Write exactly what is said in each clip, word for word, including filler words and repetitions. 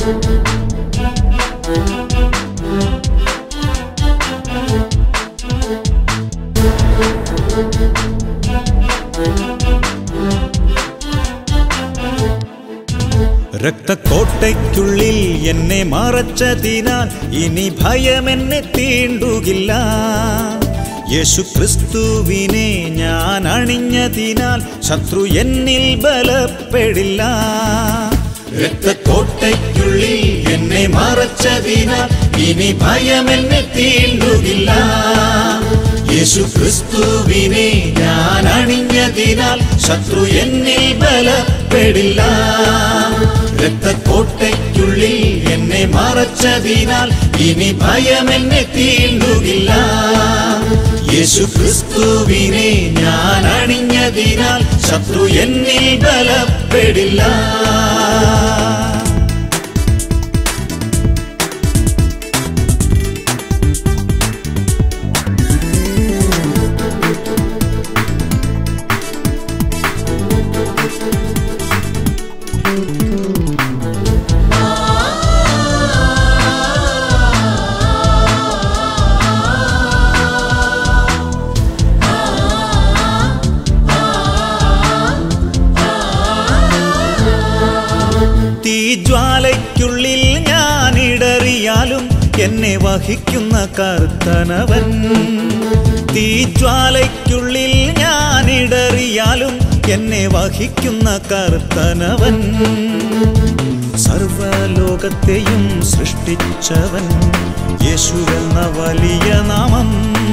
രക്തക്കോട്ടയ്ക്കുള്ളിൽ എന്നെ മറച്ചതിനാൽ ഇനി ഭയം എന്നെ തീണ്ടുകില്ല. യേശു ക്രിസ്തുവിനെ ഞാൻ അണിഞ്ഞതിനാൽ ശത്രു എന്നിൽ ബലപ്പെടില്ല. രക്തക്കോട്ടയ്ക്കുള്ളിൽ എന്നെ മറച്ചതിനാൽ ഇനി ഭയം എന്നെ തീണ്ടുകില്ല. യേശു ക്രിസ്തുവിനെ ഞാൻ അണിഞ്ഞതിനാൽ ശത്രു എന്നിൽ ബലപ്പെടില്ല. രക്തക്കോട്ടയ്ക്കുള്ളിൽ എന്നെ മറച്ചതിനാൽ ഇനി ഭയം എന്നെ തീണ്ടുകില്ല. യേശു ക്രിസ്തുവിനെ ഞാൻ അണിഞ്ഞതിനാൽ ശത്രു എന്നിൽ ബലപ്പെടില്ല. തീജ്വാലയ്ക്കുള്ളിൽ ഞാനിടറിയാലും എന്നെ വഹിക്കുന്ന കർത്തനവൻ. തീജ്വാലയ്ക്കുള്ളിൽ ഞാനിടറിയാലും എന്നെ വഹിക്കുന്ന കർത്തനവൻ. സർവലോകത്തെയും സൃഷ്ടിച്ചവൻ യേശുവെന്ന വലിയ നാമം.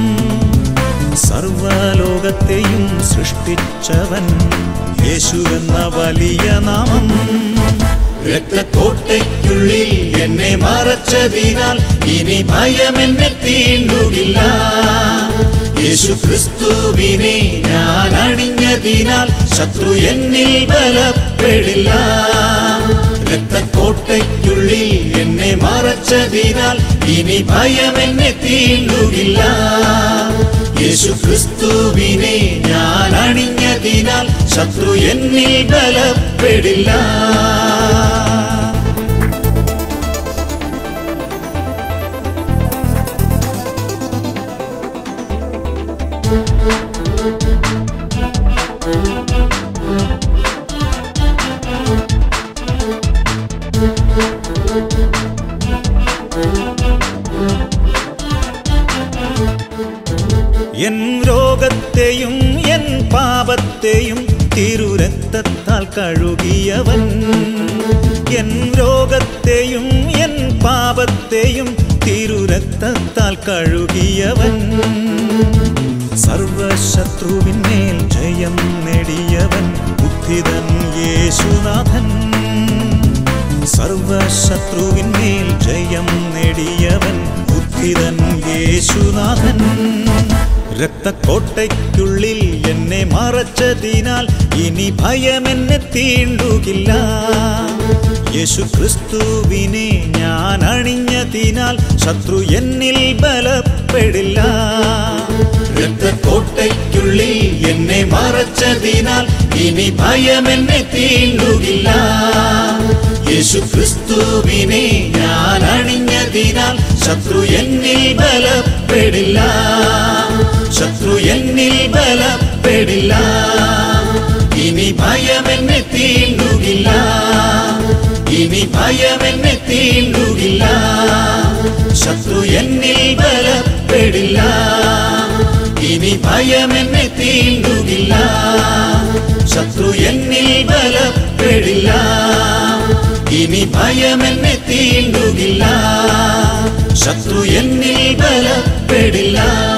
സർവലോകത്തെയും സൃഷ്ടിച്ചവൻ യേശുവെന്ന വലിയ നാമം. രക്തക്കോട്ടയ്ക്കുള്ളിൽ എന്നെ മറച്ചതിനാൽ ഇനി ഭയം എന്നെ തീണ്ടുകില്ല. യേശു ക്രിസ്തുവിനെ ഞാൻ അണിഞ്ഞതിനാൽ ശത്രു എന്നിൽ ബലപ്പെടില്ല. രക്തക്കോട്ടയ്ക്കുള്ളിൽ എന്നെ മറച്ചതിനാൽ ഇനി ഭയം എന്നെ തീണ്ടുകില്ല. യേശു ക്രിസ്തുവിനെ ഞാൻ അണിഞ്ഞതിനാൽ ശത്രു എന്നിൽ ബലപ്പെടില്ല. എൻ രോഗത്തെയും എൻ പാപത്തെയും തിരുരക്തത്താൽ കഴുകിയവൻ. എൻ രോഗത്തെയും എൻ പാപത്തെയും തിരുരക്തത്താൽ കഴുകിയവൻ. സർവശത്രുവിന്മേൽ ജയം നേടിയവൻ ഉദ്ധിതൻ യേശുനാഥൻ. സർവശത്രുവിന്മേൽ ജയം നേടിയവൻ ഉദ്ധിതൻ യേശുനാഥൻ. രക്തക്കോട്ടയ്ക്കുള്ളിൽ എന്നെ മറച്ചതിനാൽ ഇനി ഭയം എന്നെ തീണ്ടുകില്ല. യേശു ക്രിസ്തുവിനെ ഞാൻ അണിഞ്ഞതിനാൽ ശത്രു എന്നിൽ ബലപ്പെടില്ല. രക്തക്കോട്ടയ്ക്കുള്ളിൽ എന്നെ മറച്ചതിനാൽ ഇനി ഭയം എന്നെ തീണ്ടുകില്ല. യേശു ക്രിസ്തുവിനെ ഞാൻ അണിഞ്ഞതിനാൽ ശത്രു എന്നിൽ ബലപ്പെടില്ല. ശത്രു എന്നിൽ ബലപ്പെടില്ല. ഇനി ഭയം എന്നെ തീണ്ടുകില്ല. ഇനി ഭയം എന്നെ തീണ്ടുകില്ല. ശത്രു എന്നിൽ ബലപ്പെടില്ല. ഇനി ഭയം എന്നെ തീണ്ടുകില്ല. ശത്രു എന്നിൽ ബലപ്പെടില്ല. ഇനി ഭയം എന്നെ തീണ്ടുകില്ല. ശത്രു എന്നിൽ ബലപ്പെടില്ല.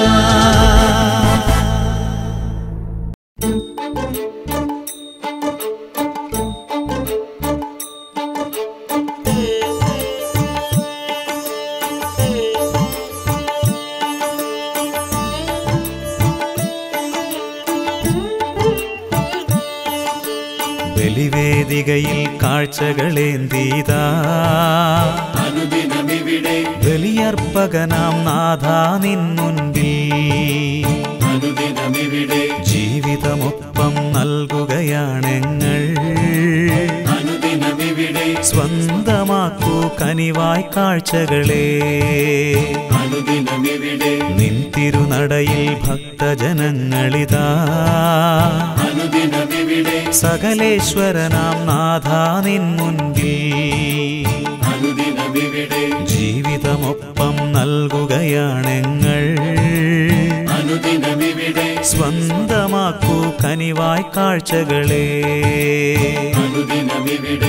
ബലിവേദികയിൽ കാഴ്ചകളേന്തീതാ അനുദിനമിവിടെ ബലിയർപ്പകനാം നാഥാ നിൻ മുൻപിൽ. അനുദിനമിവിടെ ജീവിതമൊപ്പം നൽകുകയാണെങ്ങൾ. അനുദിനമിവിടെ അനുദിനമിവിടെ സ്വന്തമാക്കൂ കനിവായ് കാഴ്ചകളെ. അനുദിനമിവിടെ നിൻ തിരുനടയിൽ ഭക്തജനങ്ങളിതാ. അനുദിനമിവിടെ സകലേശ്വരനാം നാഥ നിൻ മുൻപിൽ അനുദിനമിവിടെ ജീവിതമൊപ്പം നൽകുകയാണെങ്ങൾ. അനുദിനമിവിടെ സ്വന്തമാക്കൂ കനിവായ് കാഴ്ചകളെ. അനുദിനമിവിടെ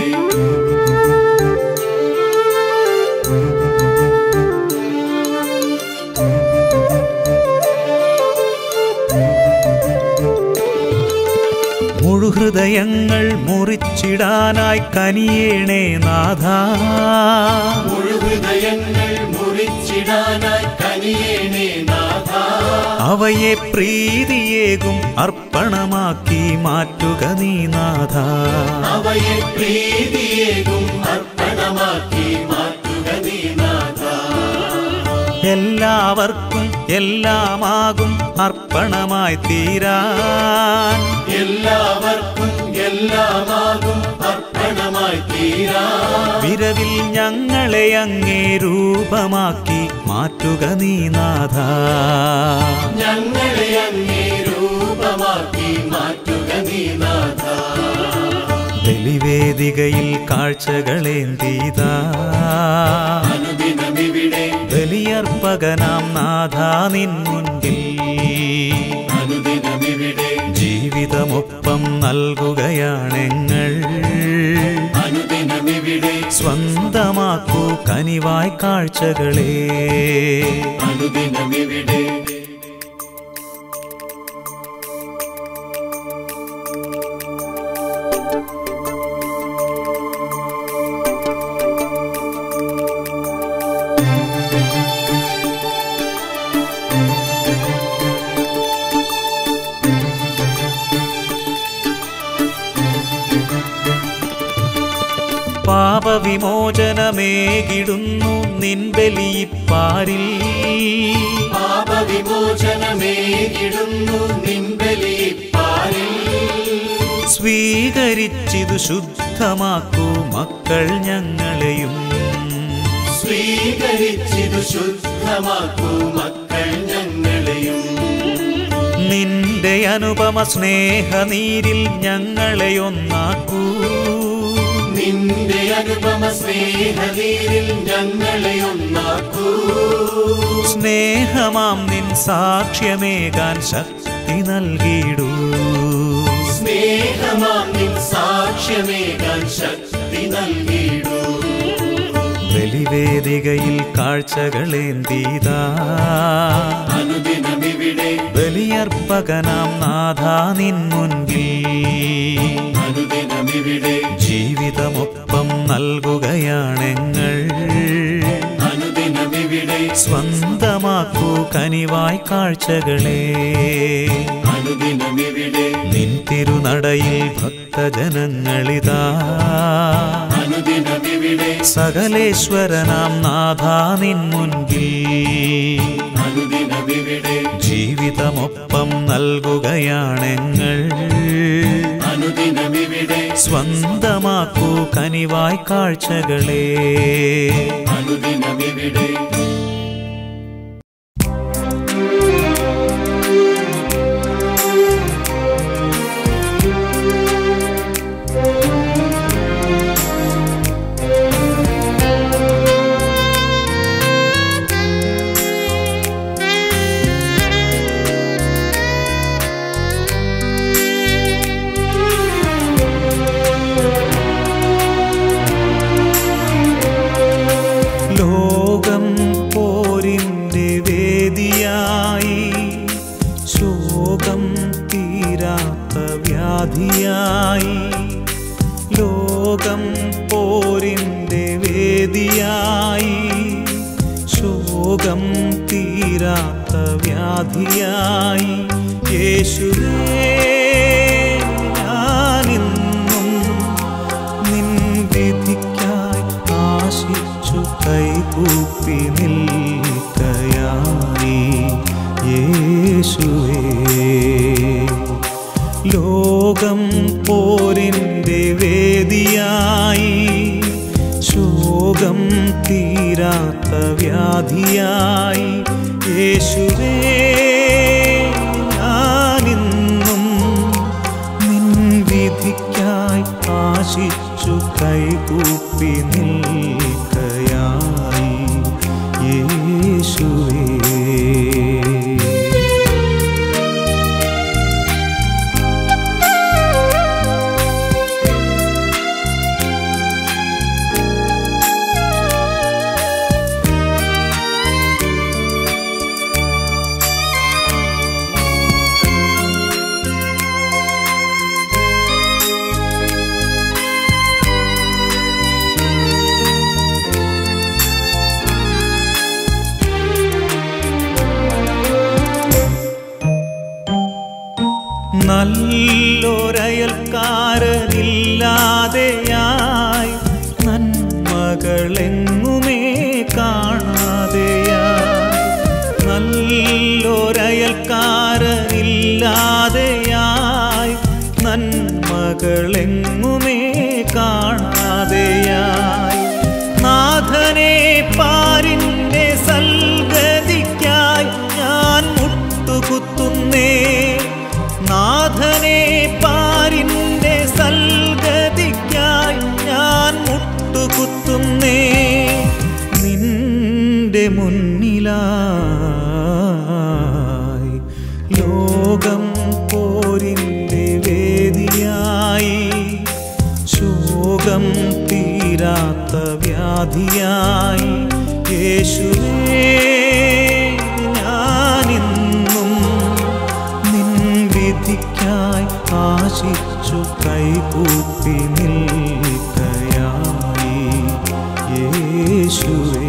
മുഴുഹൃദയങ്ങൾ മുറിച്ചിടാനായി കനിയേണേ നാഥ. മുഴുഹൃദയങ്ങൾ മുറിച്ചിടാനായി കനിയേണേ നാഥ. അവയെ പ്രീതിയേകും അർപ്പണമാക്കി മാറ്റുക നീ നാഥ. അവയെ പ്രീതിയേകും അർപ്പണമാക്കി മാറ്റുക നീ നാഥ. എല്ലാവർക്കും എല്ലാമാകും അർപ്പണമായി തീരാൻ. എല്ലാവർക്കും എല്ലാമാകും അർപ്പണമായി തീരാൻ. വിരവിൽ ഞങ്ങളെ അങ്ങേ രൂപമാക്കി മാറ്റുക നീ നാഥ. ഞങ്ങളെ അങ്ങേ രൂപമാക്കി മാറ്റുക നീ നാഥ. ബലിവേദികയിൽ കാഴ്ചകളേന്തീതാ. അനുദിനമിവിടെ ബലിയർപ്പകനാം നാഥ നിൻ മുൻപിൽ അനുദിനമിവിടെ ജീവിതമൊപ്പം നൽകുകയാണെങ്ങൾ. അനുദിനമിവിടെ സ്വന്തമാക്കൂ കനിവായ് കാഴ്ചകളെ. അനുദിനമിവിടെ പാപവിമോചനമേകിടുന്നു നിൻ ബലിയിപ്പാരിൽ. പാപവിമോചനമേകിടുന്നു നിൻ ബലിയിപ്പാരിൽ. സ്വീകരിച്ചിതു ശുദ്ധമാക്കൂ മക്കൾ ഞങ്ങളെയും. സ്വീകരിച്ചിതു ശുദ്ധമാക്കൂ മക്കൾ ഞങ്ങളെയും. നിന്റെ അനുപമ സ്നേഹനീരിൽ ഞങ്ങളെ ഒന്നാക്കൂ. നിന്റെ അനുപമ സ്നേഹനീരിൽ ഞങ്ങളെ ഒന്നാക്കൂ. സ്നേഹമാം നിൻ സാക്ഷ്യമേകാൻ ശക്തി നൽകിയിടൂ. സ്നേഹമാം നിൻ സാക്ഷ്യമേകാൻ ശക്തി നൽകിയിടൂ. ബലിവേദികയിൽ കാഴ്ചകളേന്തീതാ. അനുദിനമിവിടെ ബലിയർപ്പകനാം നാഥ നിൻ മുൻപിൽ അനുദിനമിവിടെ ജീവിതമൊപ്പം നൽകുകയാണെങ്ങൾ. അനുദിനമിവിടെ സ്വന്തമാക്കൂ കനിവായ് കാഴ്ചകളെ. അനുദിനമിവിടെ നിൻ തിരുനടയിൽ ഭക്തജനങ്ങളിതാ. അനുദിനമിവിടെ സകലേശ്വരനാം നാഥ നിൻ മുൻപിൽ അനുദിനമിവിടെ ജീവിതമൊപ്പം നൽകുകയാണെങ്ങൾ. അനുദിനമിവിടെ സ്വന്തമാക്കൂ കനിവായ് കാഴ്ചകളെ. അനുദിനമിവിടെ ലോകം പോരിൻ്റെ വേദിയായി, ശോകം തീരാത്ത വ്യാധിയായി. ലോകം പോരിൻ്റെ വേദിയായി, ശോകം തീരാത്ത വ്യാധിയായി. യേശുവേ ഞാനിന്നും നിൻ വിധിക്കായി ആശിച്ചു കൈകൂപ്പി നിൽക്കയായി. യേശുവേ ലോകം പോരിൻ്റെ വേദിയായി, ശോകം തീരാത്ത വ്യാധിയായി യേശുവേ ഞാനിന്നും നിൻ വിധിക്കായി ആശിച്ചു കൈകൂപ്പി നിൽക്കയായി യേശുവേ. നല്ലൊരയൽക്കാരനില്ലാതെയായി നന്മകളെങ്ങുമേ കാണാതെയായി നല്ലൊരയൽക്കാരനില്ലാതെയായി നന്മകളെങ്ങുമേ കാണാതെയായി നാഥനെ പാരിൻ്റെ സൽഗതിക്കായി ഞാൻ മുട്ടുകുത്തുന്നേ. നാഥനെ പാരിൻ്റെ സൽഗതിക്കായി ഞാൻ മുട്ടുകുത്തുന്നേ. നിന്റെ മുന്നിലായി ലോകം പോരിൻ്റെ വേദിയായി ശോകം തീരാത്ത വ്യാധിയായി യേശുവേ ഞാനിന്നും നിൻ വിധിക്കായി ആശിച്ചു കൈകൂപ്പി നിൽക്കയായി യേശുവേ.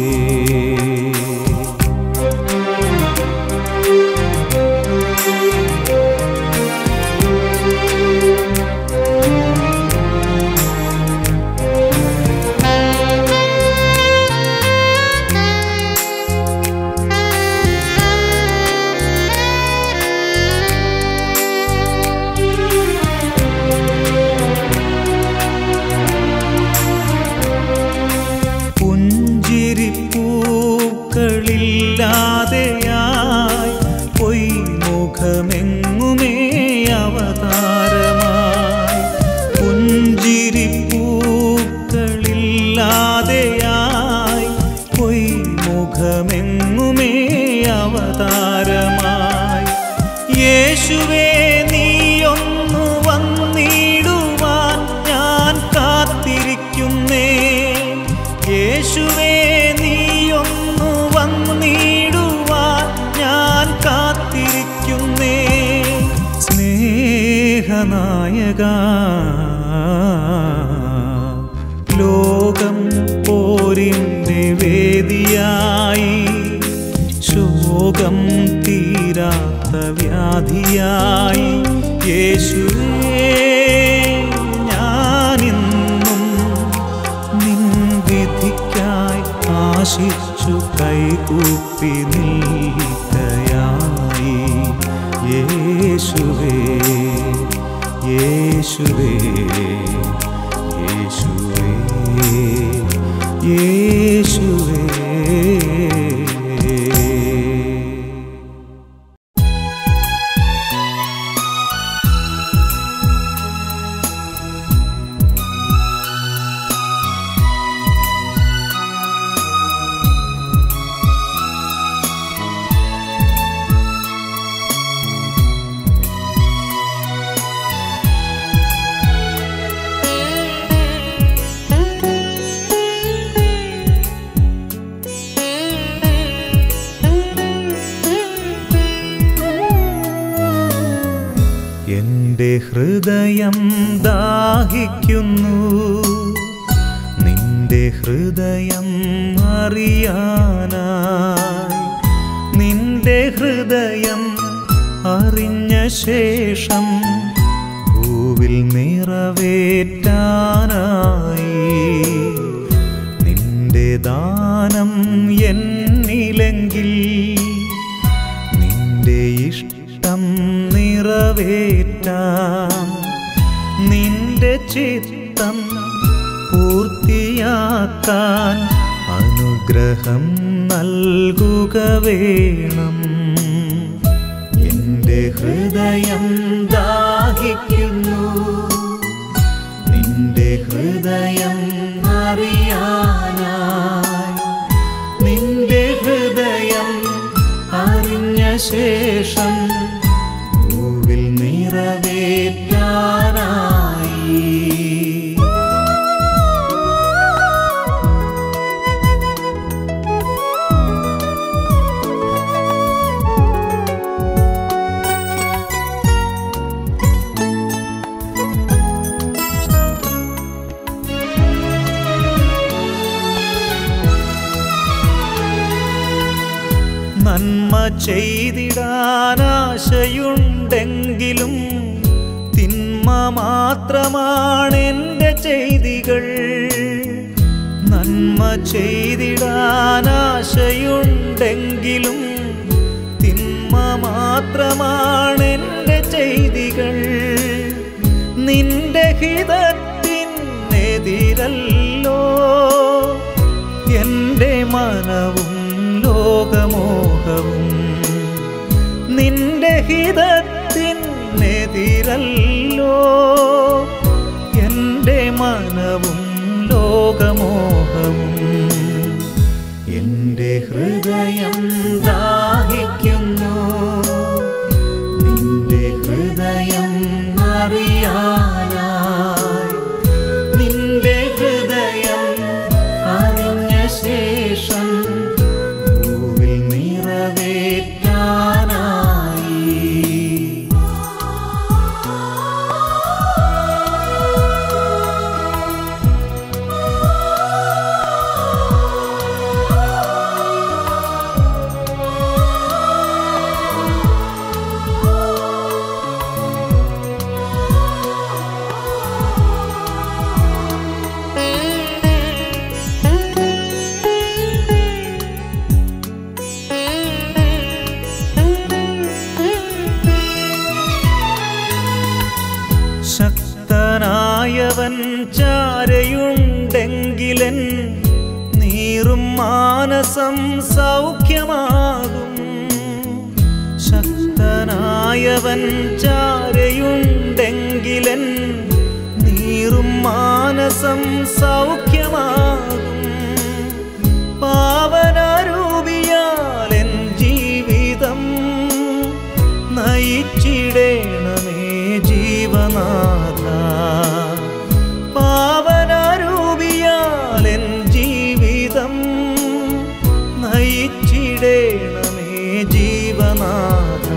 ില്ലാതെയായി പൊയ്മുഖമെങ്ങുമേ അവതാരമായി പുഞ്ചിരിപ്പൂക്കളില്ലാതെയായി പൊയ്മുഖമെങ്ങുമേ അവതാരമായി യേശുവേ നീയൊന്നു വന്നിടുവാൻ ഞാൻ കാത്തിരിക്കുന്നേ. യേശുവേ നീയൊന്നു വന്നിടുവാൻ ഞാൻ കാത്തിരിക്കുന്നേ. സ്നേഹനായക ലോകം പോരിൻ്റെ വേദിയായി ശോകം തീരാത്ത വ്യാധിയായി യേശുവേ ഞാനിന്നും നിൻ വിധിക്കായി ആശിച്ചു കൈകൂപ്പി നിൽക്കയായി യേശുവേ യേശുവേ യേശുവേ യേശുവേ. എന്റെ ഹൃദയം ദാഹിക്കുന്നു നിന്റെ ഹൃദയം അറിയാനായി. നിന്റെ ഹൃദയം അറിഞ്ഞ ശേഷം ഭൂവിൽ നിറവേറ്റാനായി നിന്റെ ദാനം എന്നിലെങ്കിൽ നിന്റെ ഇഷ്ടം നിറവേറ്റാം. നിന്റെ ചിത്തം പൂർത്തിയാക്കാൻ പൂർത്തിയാക്കാൻ അനുഗ്രഹം നൽകുക വേണം. എൻ്റെ ഹൃദയം ദാഹിക്കുന്നു നിന്റെ ഹൃദയം അറിയാനായി. നിന്റെ ഹൃദയം അറിഞ്ഞ ശേഷം ഭൂവിൽ നിറവേറ്റാനായി. നന്മ ചെയ്തിടാനാശയുണ്ടെങ്കിലും തിന്മ മാത്രമാണെൻ്റെ ചെയ്തികൾ. നന്മ ചെയ്തിടാനാശയുണ്ടെങ്കിലും തിന്മ മാത്രമാണെൻ്റെ ചെയ്തികൾ. നിന്റെ ഹിതത്തിനെതിരല്ലോ എൻ്റെ മനവും ലോകമോഹവും. നിന്റെ ഹിതത്തിനെതിരല്ലോ എൻ്റെ മനവും ലോകമോഹവും. എൻ്റെ ഹൃദയം ദാഹിക്കുന്നു നിന്റെ ഹൃദയം അറിയാനായി. നിന്റെ ഹൃദയം അറിഞ്ഞ ശേഷം ശക്തനായവൻ ചാരയുണ്ടെങ്കിലൻ നീറും മാനസം സൗഖ്യമാകും. ശക്തനായവൻ ചാരയുണ്ടെങ്കിലൻ നീറും മാനസം സൗഖ്യമാകും. പാവനരൂപിയാലെൻ ജീവിതം നയിച്ചിടേണമേ ജീവനാഥ. പാവനരൂപിയാലെൻ ജീവിതം നയിച്ചിടേണമേ ജീവനാഥ.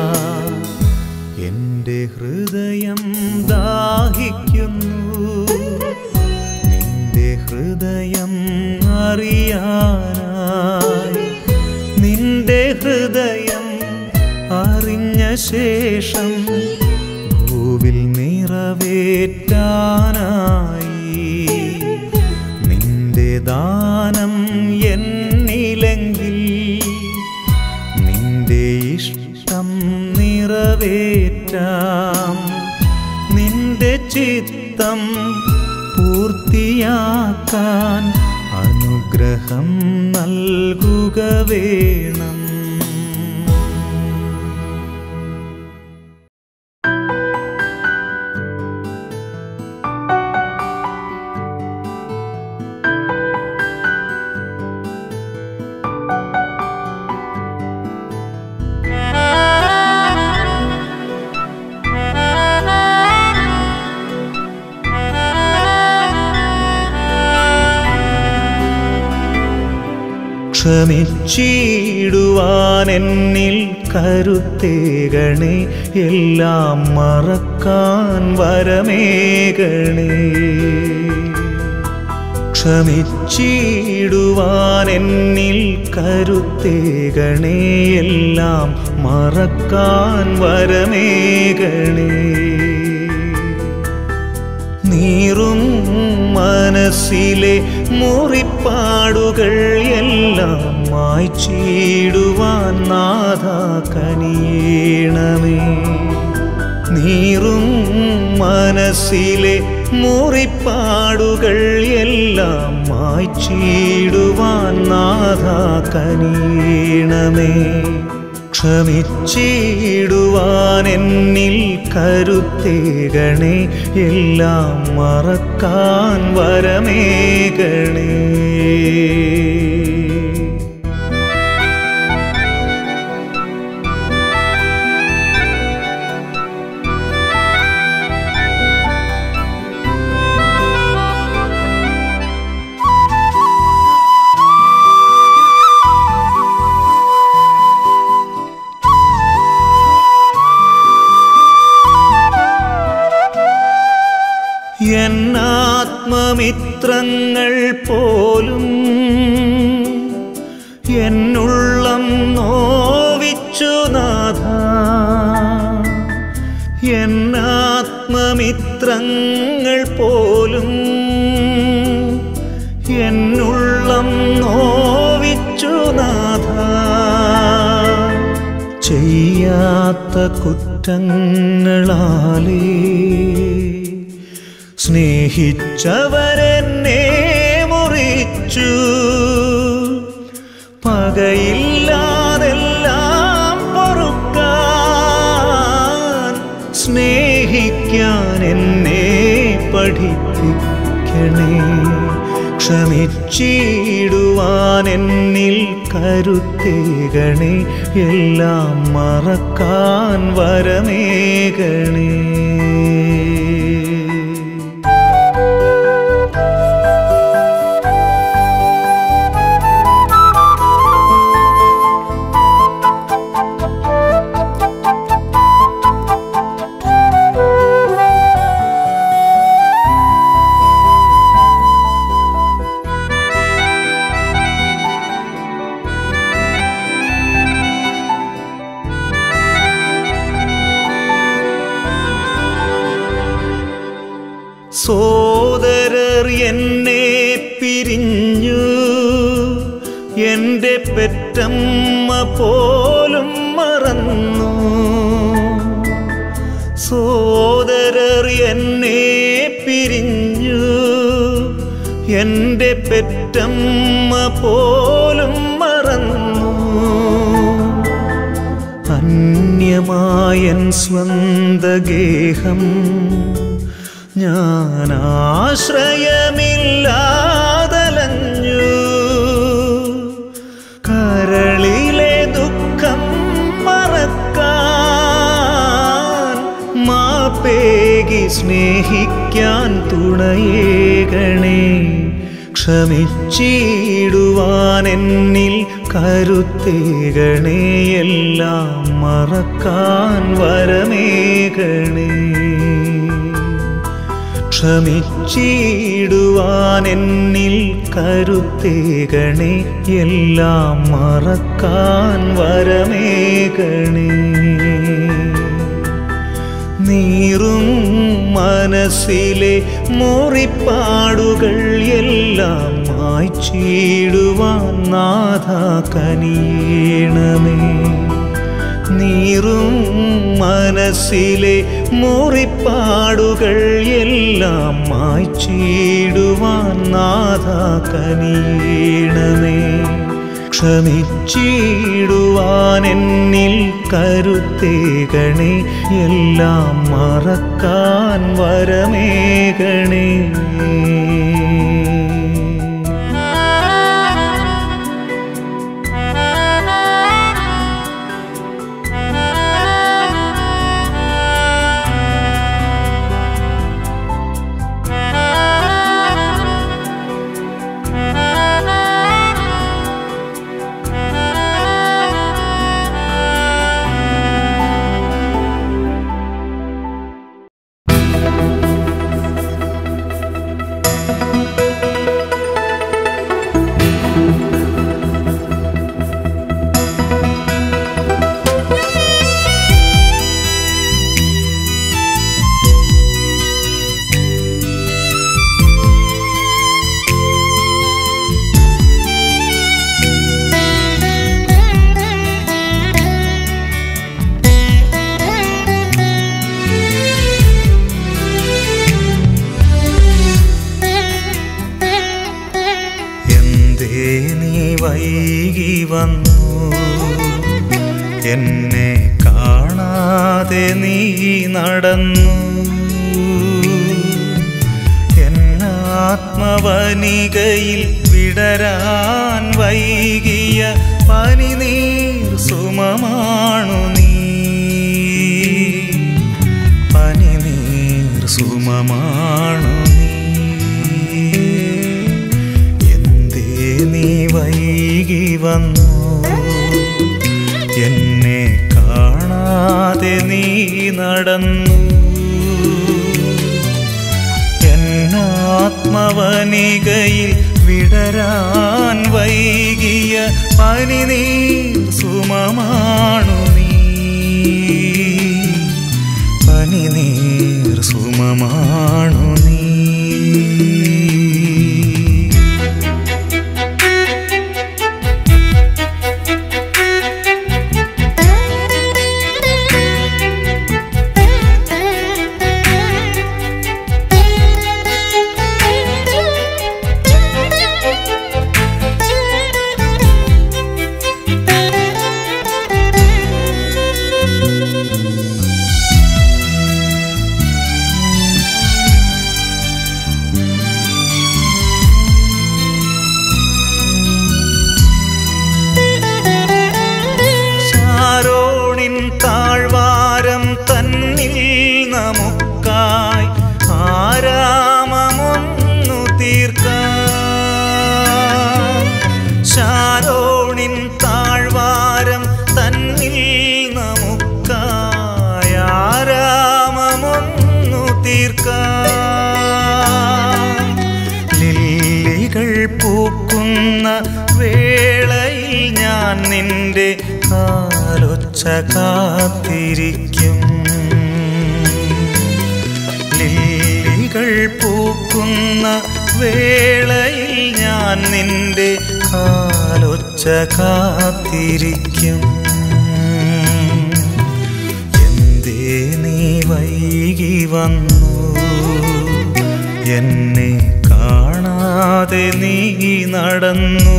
എൻ്റെ ഹൃദയം ദാഹിക്കുന്നു നിന്റെ ഹൃദയം അറിയാനായി. നിന്റെ ഹൃദയം അറിഞ്ഞ ശേഷം ഭൂവിൽ നിറവേറ്റാനായി. നിന്റെ ദാനം എന്നിലെങ്കിൽ നിന്റെ ഇഷ്ടം നിറവേറ്റാം. നിന്റെ ചിത്തം പൂർത്തിയാക്കാൻ അനുഗ്രഹം നൽകുക വേണം. ക്ഷമിച്ചിടുവാൻ എന്നിൽ കരുത്തേകണേ. എല്ലാം മറക്കാൻ വരമേകണേ. ക്ഷമിച്ചിടുവാൻ എന്നിൽ കരുത്തേകണേ. എല്ലാം മറക്കാൻ വരമേകണേ. നീറും മനസ്സിലെ മുറിപ്പാടുകൾ എല്ലാം മായ്ച്ചിടുവാൻ നാഥ കനിയേണമേ. നീറും മനസ്സിലെ മുറിപ്പാടുകൾ എല്ലാം മായ്ച്ചി മായ്ച്ചിടുവാൻ നാഥാ കനിയണമേ. ക്ഷമിച്ചിടുവാൻ എന്നിൽ കരുത്തേകണേ, എല്ലാം മറക്കാൻ വരമേകണേ. എന്നാത്മമിത്രങ്ങൾ പോലും എന്നുള്ളം നോവിച്ചു നാഥാ. എന്നാത്മമിത്രങ്ങൾ പോലും എന്നുള്ളം നോവിച്ചു നാഥാ. ചെയ്യാത്ത കുറ്റങ്ങളാലേ സ്നേഹിച്ചവരെന്നെ മുറിച്ചു. പകയില്ലാതെല്ലാം പൊറുക്കാൻ സ്നേഹിക്കാൻ എന്നെ പഠിപ്പിക്കണേ. ക്ഷമിച്ചിടുവാൻ എന്നിൽ കരുത്തേകണേ, എല്ലാം മറക്കാൻ വരമേകണേ. സോദരർ എന്നെ പിരിഞ്ഞു, എൻ്റെ പെറ്റമ്മ പോലും മറന്നു. സോദരർ എന്നെ പിരിഞ്ഞു, എൻ്റെ പെറ്റമ്മ പോലും മറന്നു. അന്യമായൻ സ്വന്തഗേഹം ഞാൻ ആശ്രയമില്ലാതലഞ്ഞു. കരളിലെ ദുഃഖം മറക്കാൻ മാപ്പേകി സ്നേഹിക്കാൻ തുണയേകണേ. ക്ഷമിച്ചിടുവാൻ എന്നിൽ കരുത്തേകണേ, എല്ലാം മറക്കാൻ വരമേകണേ. ക്ഷമിച്ചിടുവാൻ എന്നിൽ കരുത്തേകണേ, എല്ലാം മറക്കാൻ വരമേകണേ. നീറും മനസ്സിലെ മുറിപ്പാടുകൾ എല്ലാം മായ്ച്ചിടുവാൻ നാഥാ കനിയണമേ. നീറും മനസ്സിലെ മുറിപ്പാടുകൾ എല്ലാം മായ്ച്ചിടുവാൻ നാഥാ കനിയണമേ. ക്ഷമിച്ചിടുവാൻ എന്നിൽ കരുത്തേകണേ, എല്ലാം മറക്കാൻ വരമേകണേ. എന്തേ നീ വൈകി വന്നു എന്നെ കാണാതെ നീ നടന്നു എന്നാത്മവനികയിൽ വിടരാൻ വൈകിയ പനിനീർ സുമമാണു നീ പനിനീർ സുമമാണു നീ എന്തേ നീ വൈകി വന്നു എന്നെ കാണാതെ നീ നടന്നു എന്നാത്മവനികയിൽ വിടരാൻ വൈകിയ പനിനീർ സുമമാണു നീ പനിനീർ സുമമാണു നീ താഴ്വാരം തന്നിൽ നമുക്കായി ആരാമമൊന്നു തീർക്കാം ശാരോണിൻ താഴ്വാരം തന്നിൽ നമുക്കായി ആരാമമൊന്നു തീർക്കാം ലില്ലികൾ പൂക്കുന്ന വേളയിൽ ഞാൻ നിന്റെ കാലൊച്ച കാത്തിരിക്കും ലില്ലികൾ പൂക്കുന്ന വേളയിൽ ഞാൻ നിന്റെ കാലൊച്ച കാത്തിരിക്കും എന്തേ നീ വൈകി വന്നു എന്നെ കാണാതെ നീ നടന്നു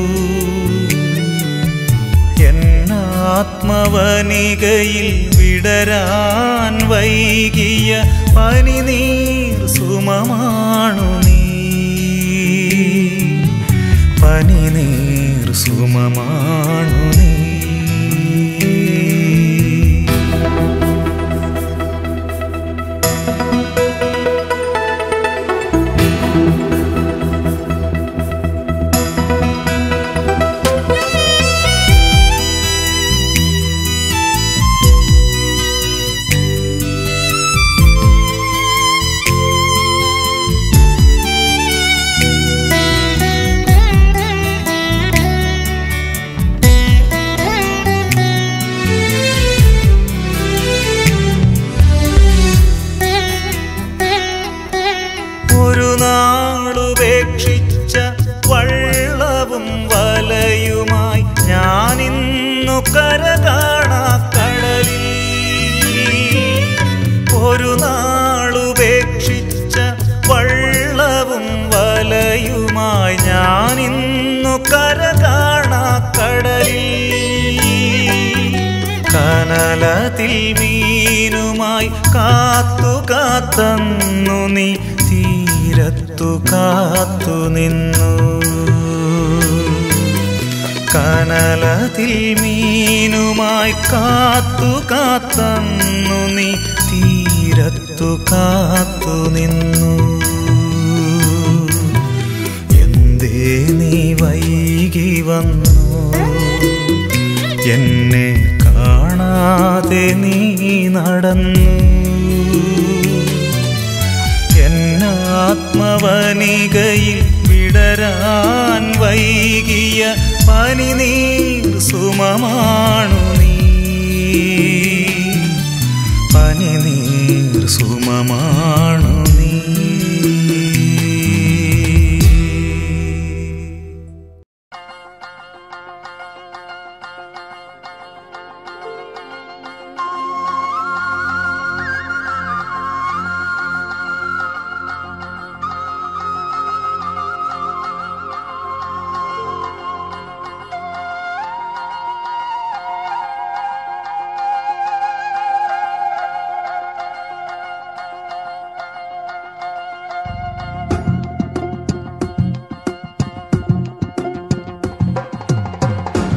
ആത്മവനികയിൽ വിടരാൻ വൈകിയ പനിനീർ സുമമാണു നീ പനിനീർ സുമമാണു നീ നാളുപേക്ഷിച്ച വള്ളവും വലയുമായി ഞാനിന്നു കര കാണാ കടലിൽ ഒരു നാളുപേക്ഷിച്ച വള്ളവും വലയുമായി ഞാനിന്നു കര കാണാ കടലിൽ കനലതിൽ മീനുമായി കാത്തു കാത്തന്നു നീ തീരത്തു കാത്തു നിന്നു കനലതിൽ മീനുമായി കാത്തു കാത്തന്നു നീ തീരത്തു കാത്തു നിന്നു എന്തേ നീ വൈകി വന്നു എന്നെ കാണാതെ നീ നടന്നു എന്നാത്മവനികയിൽ വിടരാൻ വൈകിയ പനിനീർ സുമമാണു നീ പനിനീർ സുമമാണു നീ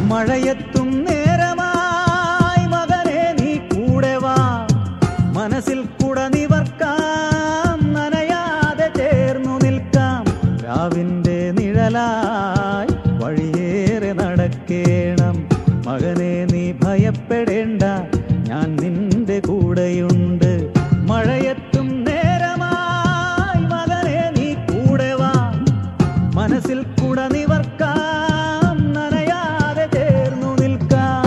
മഴയെത്തും നേരമായി മകനെ നീ കൂടെ വാ, മനസ്സിൽ കുട നിവർക്കാം, നനയാതെ ചേർന്നു നിൽക്കാം. രാവിന്റെ നിഴലായി വഴിയേറെ നടക്കേണം, മകനെ നീ ഭയപ്പെടേണ്ട, ഞാൻ നിന്റെ കൂടെയുണ്ട്. മഴയെത്തും നേരമായി മകനെ നീ കൂടെ വാ, മനസ്സിൽ കുട നിവർക്കാം, നനയാതെ ചേർന്നു നിൽക്കാം.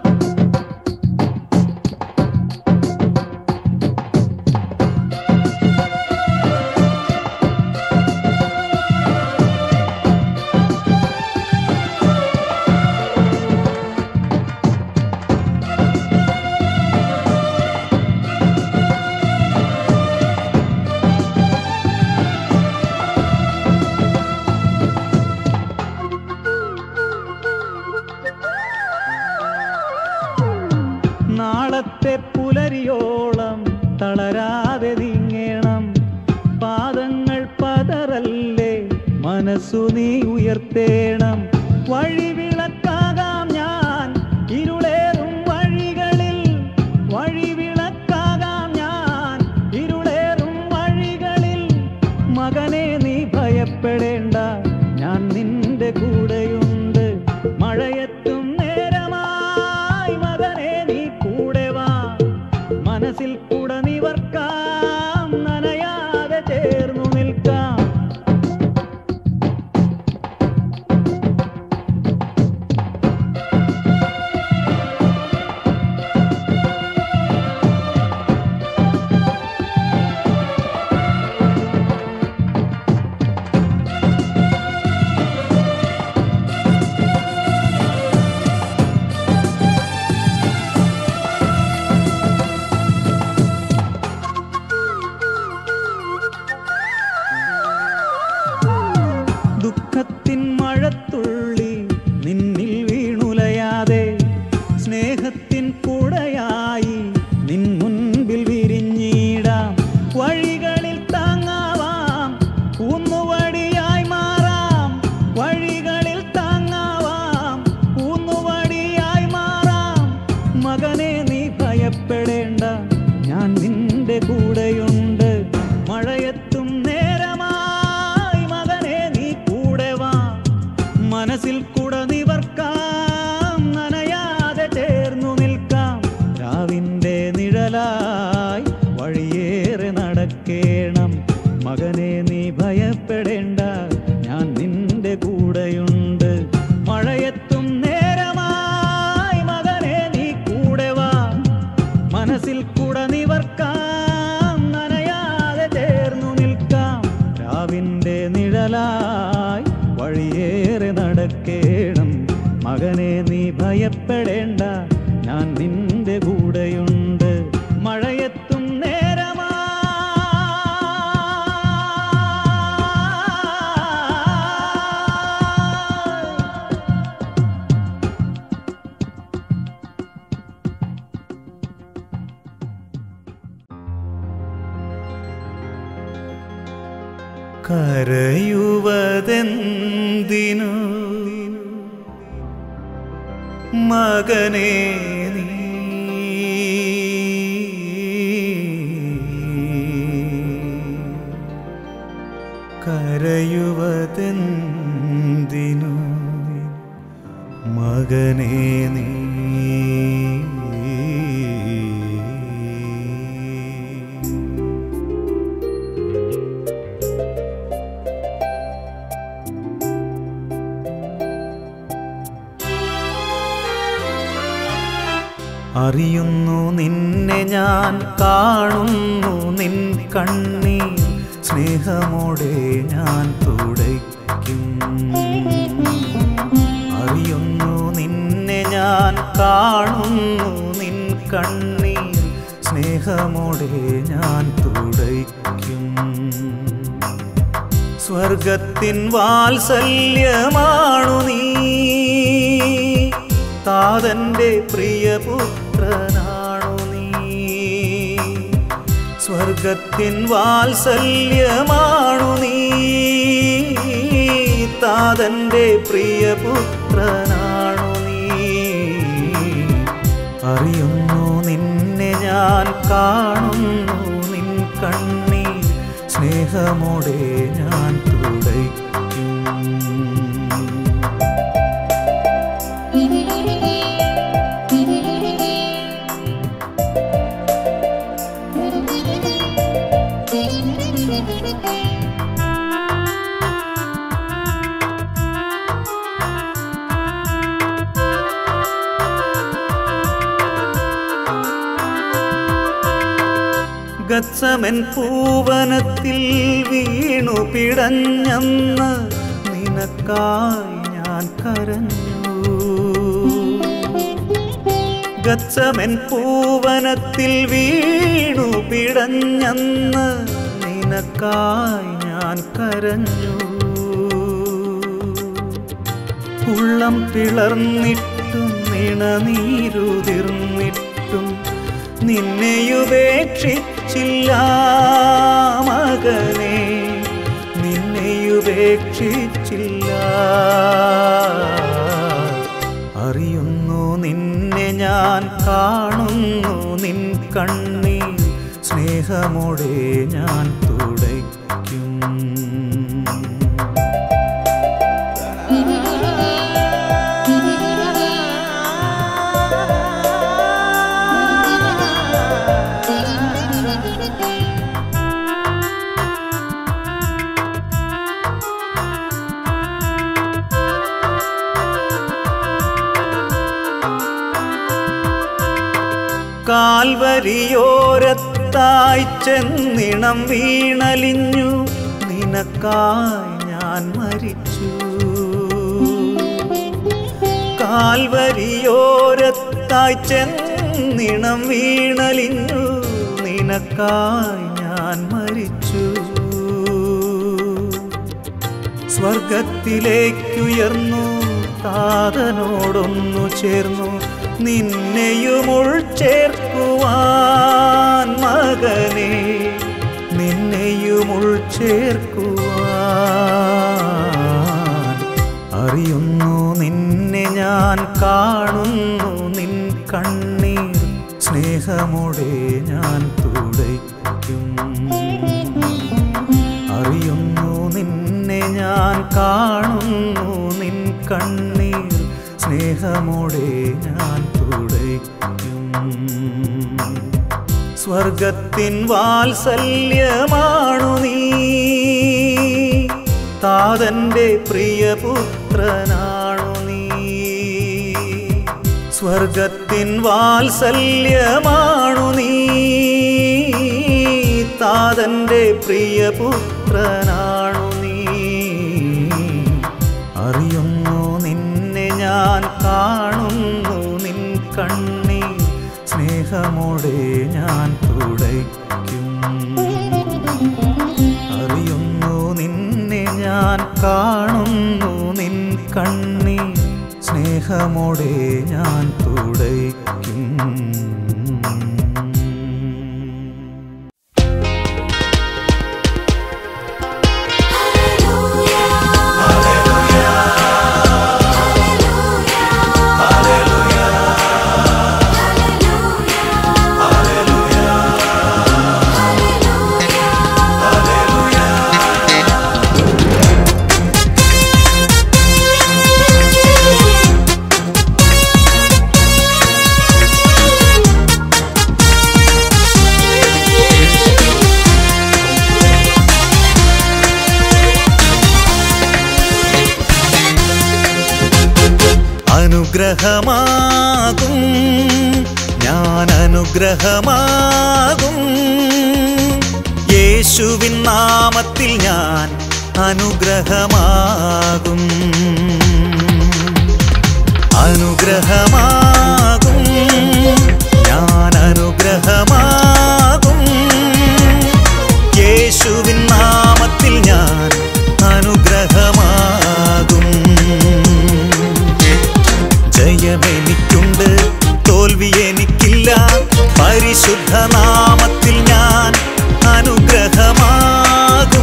നാളത്തെ പുലരിയോളം തളരാതെ നീങ്ങേണം, പാദങ്ങൾ പതറല്ലേ, മനസ്സു നീ ഉയർത്തേണം. വഴിവിളക്കാകാം ഞാൻ ഇരുളേറും വഴികളിൽ, വഴിവിളക്കാകാം ഞാൻ ഇരുളേറും വഴികളിൽ. മകനെ നീ ഭയപ്പെടേണ്ട, ഞാൻ നിന്റെ കൂടെയുണ്ട്. മഴയെത്തും നേരമായി മകനെ നീ കൂടെ വാ, മനസ്സിൽ കൂടെ നിവർക്കാം, നനയാതെ ചേർന്നു നിൽക്കാം. ദുഃഖത്തിൻ മഴത്തുള്ളി നിന്നിൽ വീണുലയാതെ, സ്നേഹത്തിൻ കുടയായി നിൻ മുൻപിൽ വിരിഞ്ഞിടാം. വഴികളിൽ താങ്ങാവാം, ഊന്നുവടിയായി മാറാം, വഴികളിൽ താങ്ങാവാം, ഊന്നുവടിയായി മാറാം. മകനെ നീ ഭയപ്പെടേണ്ട, ഞാൻ നിന്റെ കൂടെയുണ്ട്. മഴയെത്തും നേരമായി മകനെ നീ കൂടെ വാ, മനസ്സിൽ കുട നിവർക്കാം, നനയാതെ ചേർന്നു നിൽക്കാം. രാവിന്റെ നിഴലായി വഴിയേറെ നടക്കേണം, മകനെ നീ ഭയപ്പെടേണ്ട, ഞാൻ നിന്റെ കൂടെയുണ്ട്. മഴയെത്തും നേരമായി മകനെ നീ കൂടെ വാ, മനസ്സിൽ കുട നിവർക്കാം, നനയാതെ ചേർന്നു നിൽക്കാം. രാവിന്റെ നിഴലായി വഴിയേറെ നടക്കേണം, മകനെ നീ ഭയപ്പെടേണ്ട, ഞാൻ നിന്റെ കൂടെയുണ്ട്. മഴയെത്തും നേരമായി കരയുവതെന്തിനു മകനേ നീ, കരയുവതെന്തിനു മകനേ നീ. അറിയുന്നു നിന്നെ ഞാൻ, കാണുന്നു നിൻ കണ്ണീർ, സ്നേഹമോടെ ഞാൻ തുടയ്ക്കും. അറിയുന്നു നിന്നെ ഞാൻ, കാണുന്നു നിൻ കണ്ണീർ, സ്നേഹമോടെ ഞാൻ തുടയ്ക്കും. സ്വർഗത്തിൻ വാത്സല്യമാണു നീ, താതന്റെ പ്രിയപുത്രനാണു നീ. സ്വർഗത്തിൻ വാത്സല്യമാണു നീ, താതന്റെ പ്രിയപുത്രനാണു നീ. അറിയുന്നു നിന്നെ ഞാൻ കാണുന്നു നിൻ കണ്ണീർ സ്നേഹമോടെ ഞാൻ തുടയ്ക്കും. ഗത്സമൻ പൂവനത്തിൽ വീണു പിടഞ്ഞെന്ന് നിനക്കായി ഞാൻ കരഞ്ഞു. ഗത്സമൻ പൂവനത്തിൽ വീണു പിടഞ്ഞെന്ന് നിനക്കായി ഞാൻ കരഞ്ഞു. ഉള്ളം പിളർന്നിട്ടും നിണനീരുതിർന്നിട്ടും നിന്നെയുപേക്ഷിച്ചില്ല മകനേ, നിന്നെയുപേക്ഷിച്ചില്ല. അറിയുന്നു നിന്നെ ഞാൻ കാണുന്നു നിൻ കണ്ണീർ സ്നേഹമോടെ ഞാൻ തുടയ്ക്കും. കാൽവരിയോരത്തായി ചെന്നിണം വീണലിഞ്ഞു നിനക്കായി ഞാൻ മരിച്ചു. കാൽവരിയോരത്തായി ചെന്നിണം വീണലിഞ്ഞു നിനക്കായി ഞാൻ മരിച്ചു. സ്വർഗത്തിലേക്കുയർന്നു താതനോടൊന്നു ചേർന്നു നിന്നെയും ഉൾച്ചേർക്കുവാൻ മകനേ, നിന്നെയും ഉൾച്ചേർക്കുവാൻ. അറിയുന്നു നിന്നെ ഞാൻ കാണുന്നു നിൻ കണ്ണീർ സ്നേഹമോടെ ഞാൻ തുടയ്ക്കും. അറിയുന്നു നിന്നെ ഞാൻ കാണുന്നു നിൻ കണ്ണീർ സ്നേഹമോടെ ഞാൻ തുടയ്ക്കും. സ്വർഗത്തിൻ വാത്സല്യമാണു നീ, താതന്റെ പ്രിയപുത്രനാണു നീ. സ്വർഗത്തിൻ വാത്സല്യമാണു നീ, താതന്റെ പ്രിയപുത്രനാണു നീ. അറിയുന്നു നിന്നെ ഞാൻ കാണുന്നു നിൻ കണ്ണീർ സ്നേഹമോടെ ഞാൻ തുടയ്ക്കും. അറിയുന്നു നിന്നെ ഞാൻ കാണുന്നു നിൻ കണ്ണീർ സ്നേഹമോടെ ഞാൻ തുടയ്ക്കും. അനുഗ്രഹമാകും ഞാൻ അനുഗ്രഹമാകും, യേശുവിൻ നാമത്തിൽ ഞാൻ അനുഗ്രഹമാകും. അനുഗ്രഹമാകും ഞാൻ അനുഗ്രഹമാകും, യേശുവിൻ നാമത്തിൽ ഞാൻ അനുഗ്രഹമാകും. ജയമെനിക്കുണ്ട്, തോൽവി എനിക്കില്ല, പരിശുദ്ധ നാമത്തിൽ ഞാൻ അനുഗ്രഹമാകും.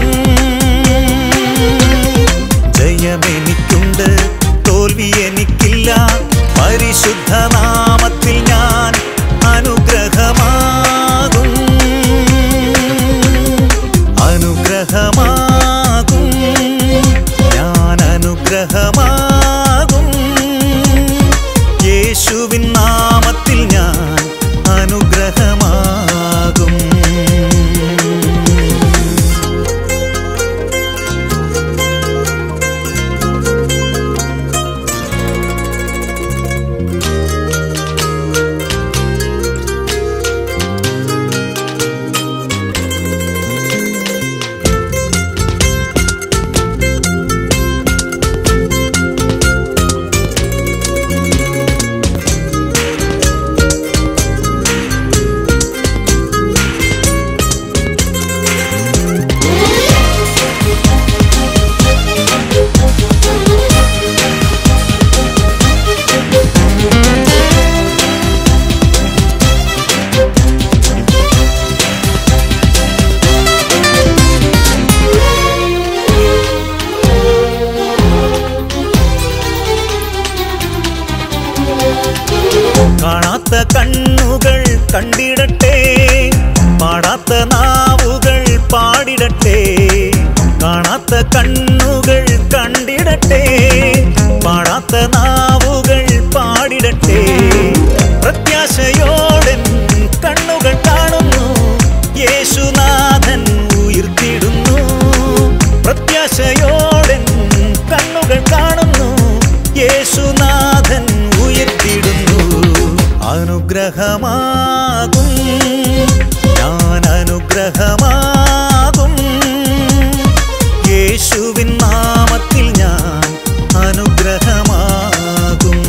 ജയമെനിക്കുണ്ട്, തോൽവി എനിക്കില്ല, പരിശുദ്ധ കാണാത്ത കണ്ണുകൾ കണ്ടിടട്ടെ, പാടാത്ത നാവുകൾ പാടിടട്ടെ. കാണാത്ത കണ്ണുകൾ കണ്ടിടട്ടെ, പാടാത്ത നാവുകൾ പാടിടട്ടെ. പ്രത്യാശയോടെ കണ്ണുകൾ കാണുന്നു, യേശുനാഥൻ ഉയർത്തിടുന്നു. പ്രത്യാശയോടെ കണ്ണുകൾ കാണുന്നു, യേശുനാഥൻ ഉയർത്തിടുന്നു. അനുഗ്രഹമാകും ഞാൻ അനുഗ്രഹമാകും, യേശുവിൻ നാമത്തിൽ ഞാൻ അനുഗ്രഹമാകും.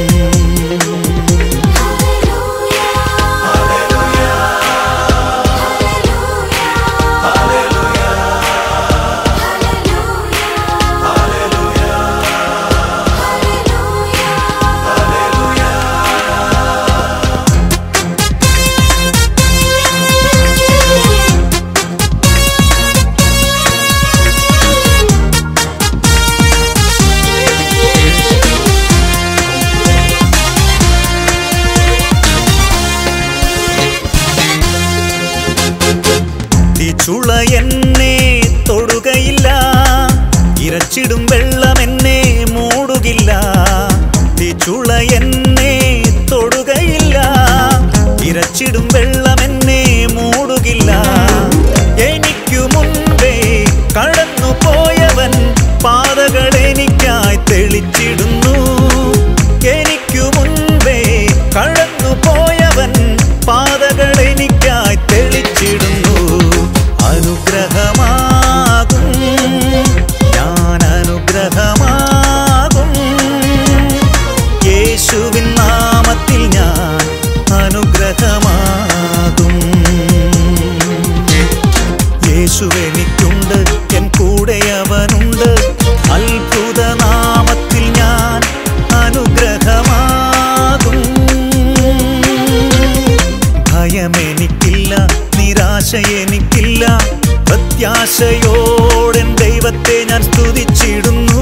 ചുള എന്നെ തൊടുകയില്ല, ഇരച്ചിടും വെള്ളം എന്നെ മൂടുകില്ല. ചുള എന്നെ തൊടുകയില്ല, ഇരച്ചിടും വെള്ളം എന്നെ മൂടുകില്ല. എനിക്കു മുൻപേ കടന്നു പോയവൻ പാതകൾ എനിക്കായി തെളിച്ചിടുന്നു. എനിക്കു മുൻപേ കടന്നു പോയവൻ പാതകൾ എനിക്കായി തെളിച്ചിടുന്നു. അനുഗ്രഹമാകും ഞാൻ അനുഗ്രഹമാകും, യേശുവിൻ നാമത്തിൽ ഞാൻ അനുഗ്രഹമാകും. യേശുവെനിക്കുണ്ട്, എൻ കൂടെ അവനുണ്ട്, അത്ഭുത നാമത്തിൽ ഞാൻ അനുഗ്രഹമാകും. ഭയമെനിക്കില്ല, നിരാശ എനിക്കില്ല, പ്രത്യാശയോടെ ദൈവത്തെ ഞാൻ സ്തുതിച്ചിടുന്നു.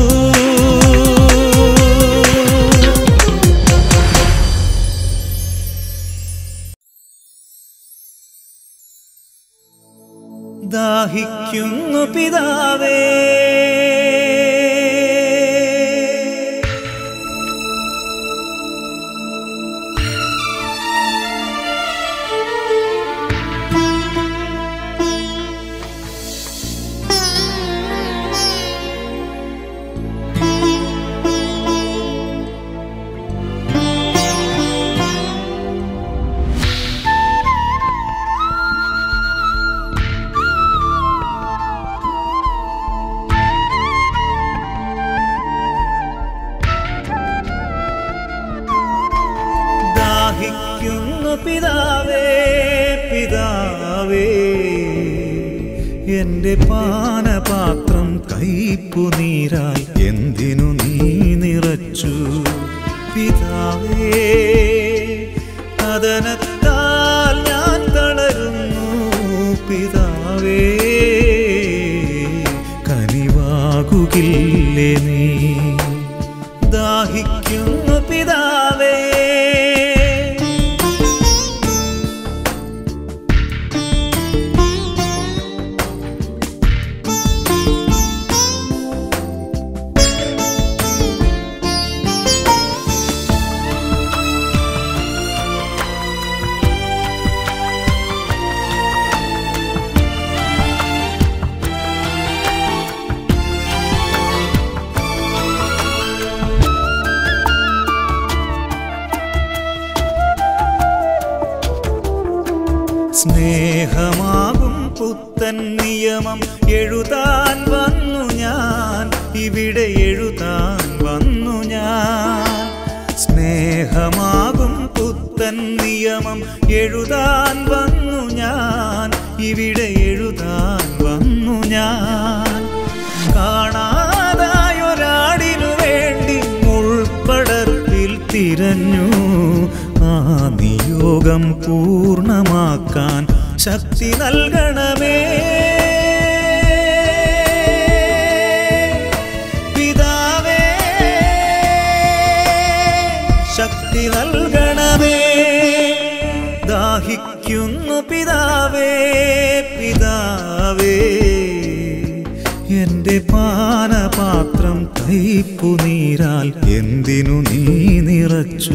ദാഹിക്കുന്നു പിതാവേ, പിതാവേ പിതാവേ, എന്റെ പാനപാത്രം കൈപ്പുനീരായി എന്തിനു നീ നിറച്ചു? പിതാവേ, കഥനത്താൽ ഞാൻ തളരുന്നു. പിതാവേ, കനിവാകുകില്ലേ നീ? ദാഹിക്കുന്നു പിതാവേ, സ്നേഹമാകും പുത്തൻ നിയമം എഴുതാൻ വന്നു ഞാൻ, ഇവിടെ എഴുതാൻ വന്നു ഞാൻ. സ്നേഹമാകും പുത്തൻ നിയമം എഴുതാൻ വന്നു ഞാൻ, ഇവിടെ എഴുതാൻ വന്നു ഞാൻ. കാണാതായൊരാടിനു വേണ്ടി മുൾപ്പടർപ്പിൽ തിരഞ്ഞു, ആ നിയോഗം പൂർണ്ണമാക്കാൻ ശക്തി നൽകണമേ. പിതാവേ, ശക്തി നൽകണമേ. ദാഹിക്കുന്നു പിതാവേ പിതാവേ, എന്റെ പാനപാത്രം കൈപ്പുനീരാൽ എന്തിനു നീ നിറച്ചു?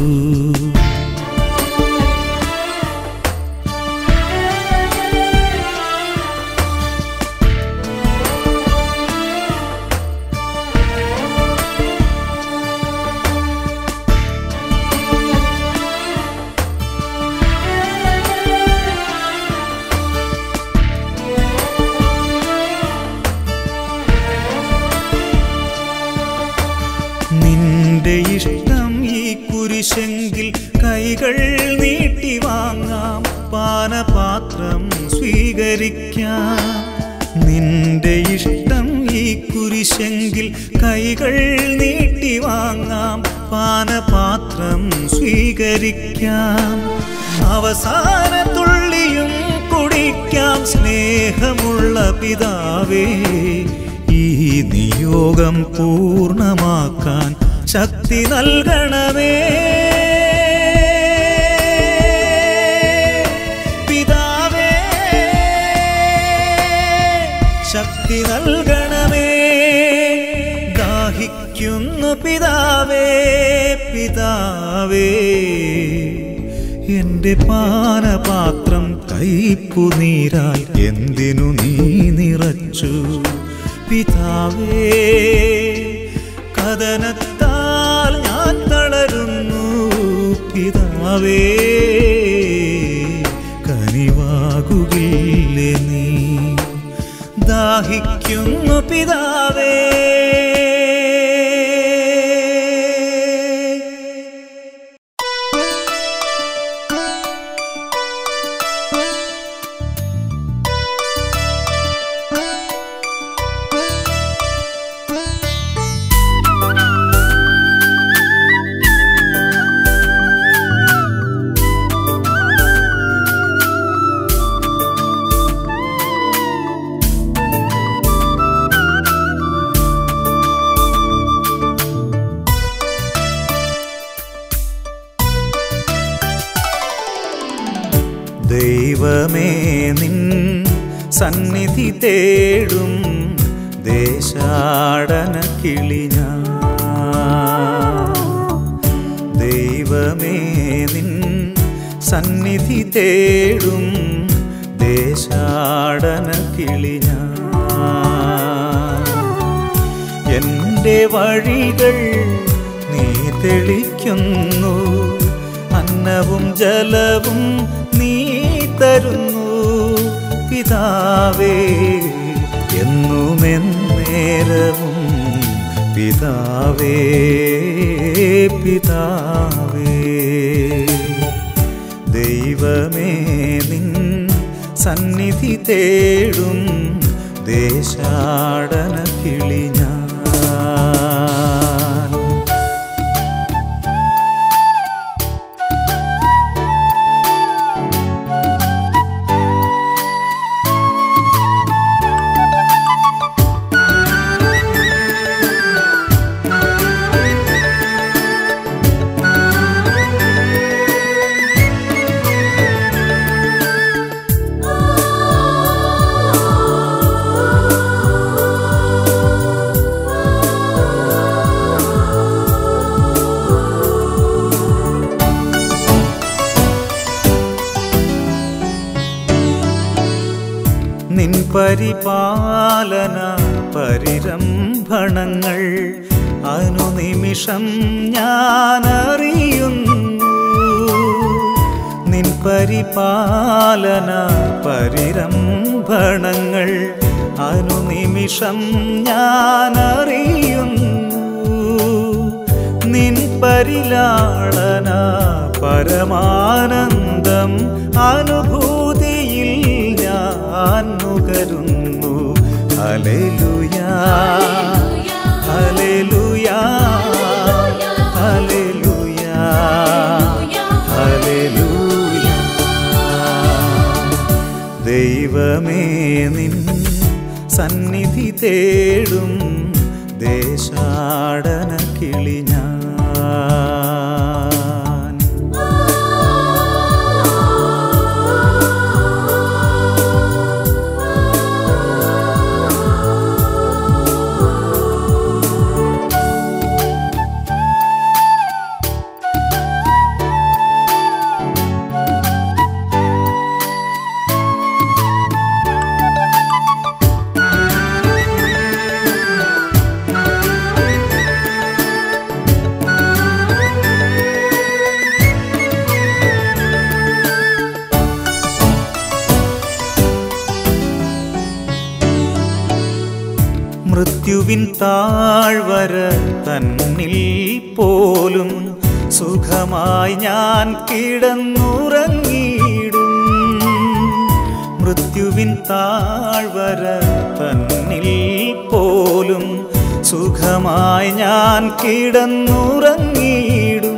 നിന്റെ ഇഷ്ടം ഈ കുരിശെങ്കിൽ കൈകൾ നീട്ടി വാങ്ങാം, പാനപാത്രം സ്വീകരിക്കാം. നിന്റെ ഇഷ്ടം ഈ കുരിശെങ്കിൽ കൈകൾ നീട്ടി വാങ്ങാം, പാനപാത്രം സ്വീകരിക്കാം. അവസാന തുള്ളിയും കുടിക്കാം. സ്നേഹമുള്ള പിതാവേ, ഈ നിയോഗം പൂർണ്ണമാക്കാൻ ശക്തി നൽകണമേ. പിതാവേ, ശക്തി നൽകണമേ. ദാഹിക്കുന്നു പിതാവേ പിതാവേ, എന്റെ പാനപാത്രം കൈപ്പുനീരാൽ എന്തിനു നീ നിറച്ചു? പിതാവേ, കഥനത്താൽ ഞാൻ തളരുന്നു. പിതാവേ, കനിവാകുകില്ലേ നീ? ദാഹിക്കുന്നു പിതാവേ. ദൈവമേ, നിൻ സന്നിധി തേടും ദേശാടന കിളിഞ്ഞാൻ. ദൈവമേ, നിൻ സന്നിധി തേടും ദേശാടന കിളിഞ്ഞാൻ. എൻ്റെ വഴികൾ നീ തെളിക്കുന്നു, അന്നവും ജലവും നീ തരുന്നു. പിതാവേ, എന്നുമെന്നേരവും പിതാവേ പിതാവേ. ദൈവമേ, നിൻ സന്നിധി തേടും ദേശാടന കിളിഞ്ഞാൻ. നിൻ പരിപാലന പരിരംഭണങ്ങൾ അനുനിമിഷം ഞാനറിയുന്നു. നിൻ പരിപാലന പരിരംഭണങ്ങൾ അനുനിമിഷം ഞാനറിയുന്നു. നിൻ പരിലാളന പരമാനന്ദം അനുഭൂതിയിൽ ഞാൻ നുകരുന്നു. ഹല്ലേലൂയാ ഹല്ലേലൂയാ ഹല്ലേലൂയാ ഹല്ലേലൂയാ. ദൈവമേ, നിൻ സന്നിധി തേടും ദേശാടന കിളിഞ്ഞാൻ. മൃത്യുവിൻ താഴ്വര തന്നിൽ പോലും സുഖമായി ഞാൻ കിടന്നുറങ്ങിയിടും. മൃത്യുവിൻ താഴ്വര തന്നിൽ പോലും സുഖമായി ഞാൻ കിടന്നുറങ്ങിയിടും.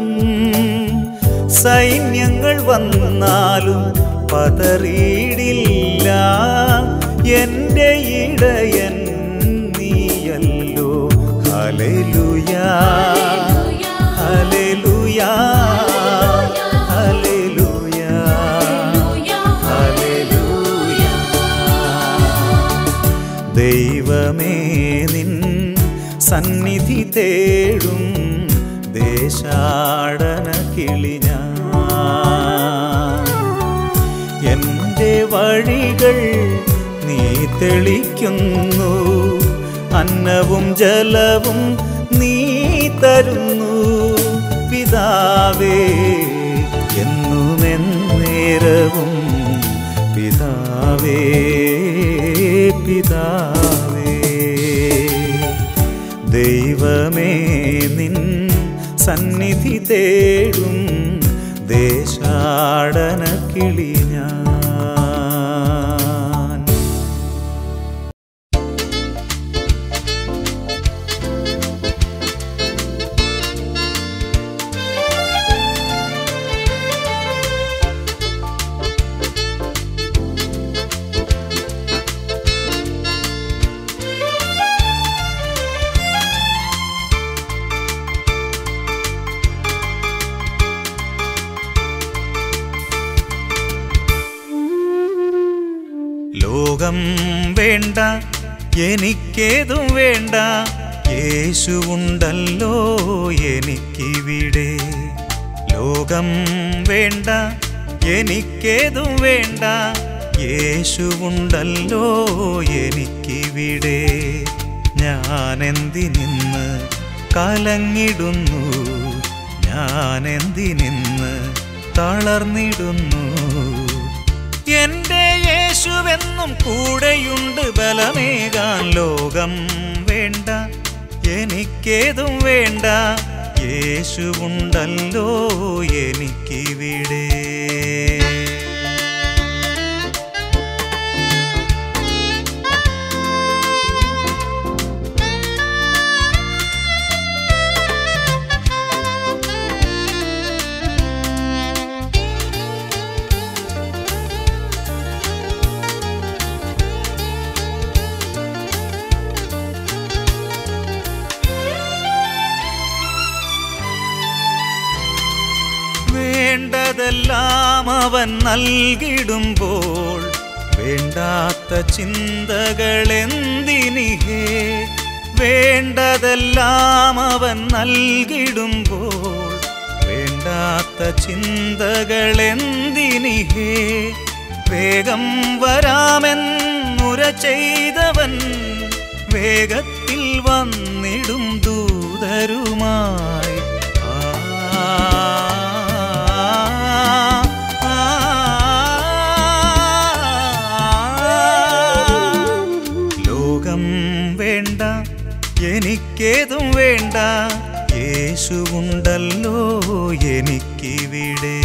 സൈന്യങ്ങൾ വന്നാലും പതറിയിടില്ല, എൻ്റെ ഇടയൻ നീയല്ലോ. ഹല്ലേലൂയാ ഹല്ലേലൂയാ ഹല്ലേലൂയാ ഹല്ലേലൂയാ. ദൈവമേ നിൻ സന്നിധി തേടും ദേശാടന കിളി ഞാൻ. എൻ്റെ വഴികൾ നീ തെളിക്കുന്നു, അന്നവും ജലവും നീ തരുന്നു. പിതാവേ എന്നുമെന്നേരവും പിതാവേ പിതാവേ. ദൈവമേ നിൻ സന്നിധി തേടും ദേശാടന കിളി ഞാൻ. ലോകം വേണ്ട എനിക്കേതും വേണ്ട, യേശുവുണ്ടല്ലോ എനിക്കിവിടെ. ലോകം വേണ്ട എനിക്കേതും വേണ്ട, യേശുവുണ്ടല്ലോ എനിക്കിവിടെ. ഞാനെന്തിനിന്ന് കലങ്ങിടുന്നു, ഞാനെന്തിനിന്ന് തളർന്നിടുന്നു. എൻ്റെ യേശുവെന്നും കൂടെയുണ്ട് ബലമേകാൻ. ലോകം വേണ്ട എനിക്കേതും വേണ്ട, യേശുവുണ്ടല്ലോ എനിക്കിവിടെ. വേണ്ടതെല്ലാം അവൻ നൽകിടുമ്പോൾ വേണ്ടാത്ത ചിന്തകളെന്തിനിഹേ. വേണ്ടതെല്ലാം അവൻ നൽകിടുമ്പോൾ വേണ്ടാത്ത ചിന്തകളെന്തിനിഹേ. വേഗം വരാമെന്നുര ചെയ്തവൻ വേഗത്തിൽ വന്നിടും ദൂതരുമായി. ലോകം വേണ്ട എനിക്കേതും വേണ്ട, യേശുവുണ്ടല്ലോ എനിക്കിവിടെ.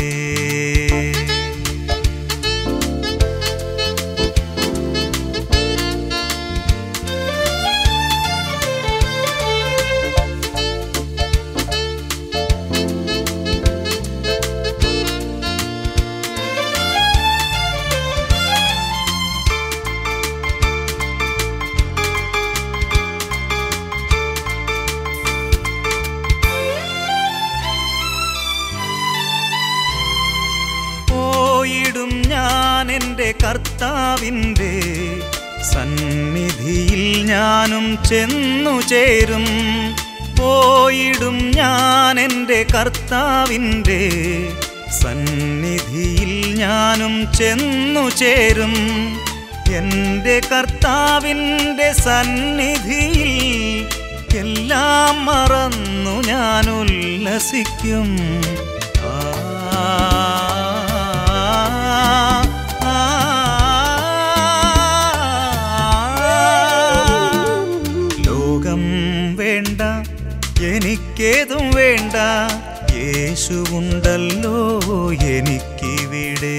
പോയിടും ഞാൻ എൻ്റെ കർത്താവിൻ്റെ സന്നിധിയിൽ ഞാനും ചെന്നു ചേരും. പോയിടും ഞാൻ എൻ്റെ കർത്താവിൻ്റെ സന്നിധിയിൽ ഞാനും ചെന്നു ചേരും. എൻ്റെ കർത്താവിൻ്റെ സന്നിധിയിൽ എല്ലാം മറന്നു ഞാൻ ഉല്ലസിക്കും. ലോകം എനിക്കേതും വേണ്ട, യേശുവുണ്ടല്ലോ എനിക്കിവിടെ.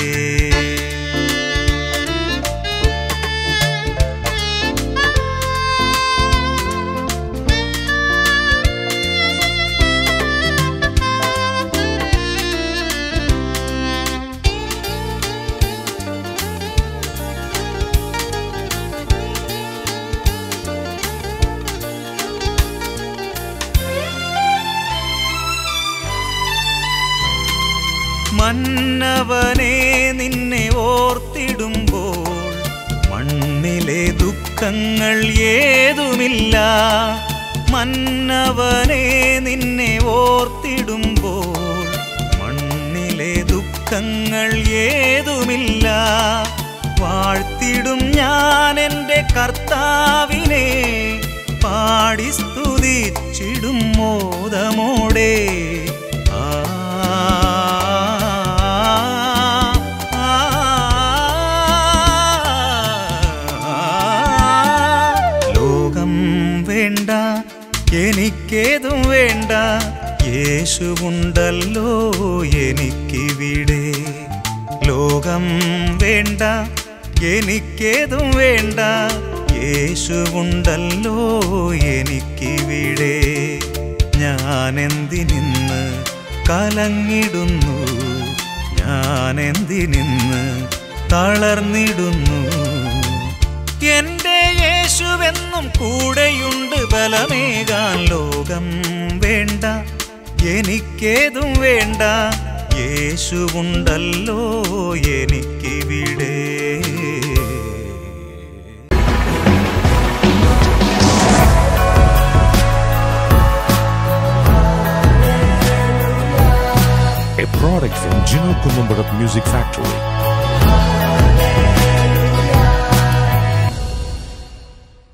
മന്നവനെ നിന്നെ ഓർത്തിടുമ്പോൾ മണ്ണിലെ ദുഃഖങ്ങൾ ഏതുമില്ല. മന്നവനെ നിന്നെ ഓർത്തിടുമ്പോൾ മണ്ണിലെ ദുഃഖങ്ങൾ ഏതുമില്ല. വാഴ്ത്തിടും ഞാൻ എൻ്റെ കർത്താവിനെ, പാടി സ്തുതിച്ചിടും മോദമോടെ. എനിക്കേതും വേണ്ട, യേശുവുണ്ടല്ലോ എനിക്കിവിടെ. ലോകം വേണ്ട, എനിക്കേതും വേണ്ട, യേശുവുണ്ടല്ലോ എനിക്കിവിടെ. ഞാനെന്തിനിന്ന് കലങ്ങിടുന്നു, ഞാനെന്തിനിന്ന് തളർന്നിടുന്നു. എൻ്റെ യേശുവെന്നും കൂടെയുണ്ട് ബലമേകാൻ. ലോകം വേണ്ട, എനിക്കേതും വേണ്ട, യേശുവുണ്ടല്ലോ എനിക്കിവിടെ. A product from Gino Columbarat Music Factory.